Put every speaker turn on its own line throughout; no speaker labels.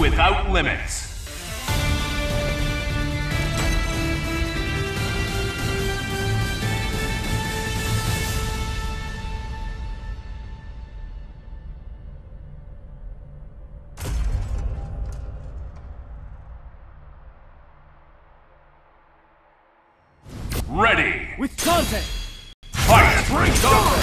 without limits. Ready!
With content!
Fight! Break on!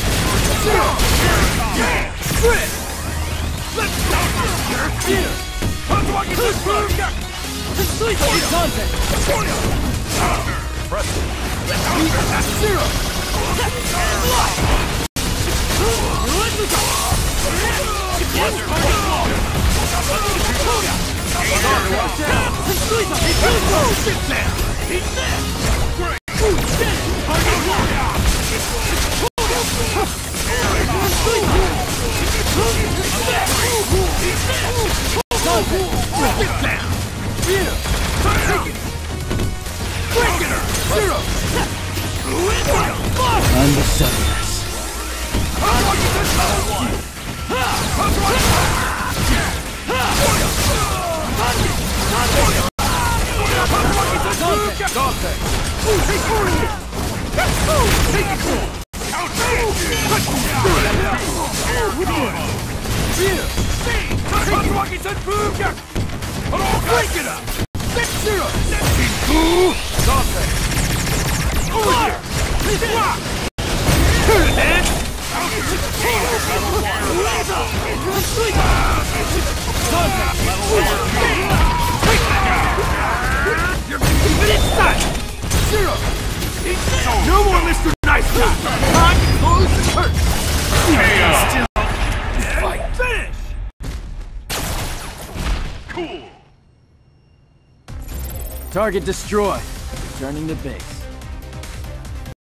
Split! Let's go! Here! With content!
Press it!
Zero! I'm the Settlers. No more Mr. Nice Guy! Time to close the curtain! Fight! Finish!
Cool!
Target destroyed. Returning to base.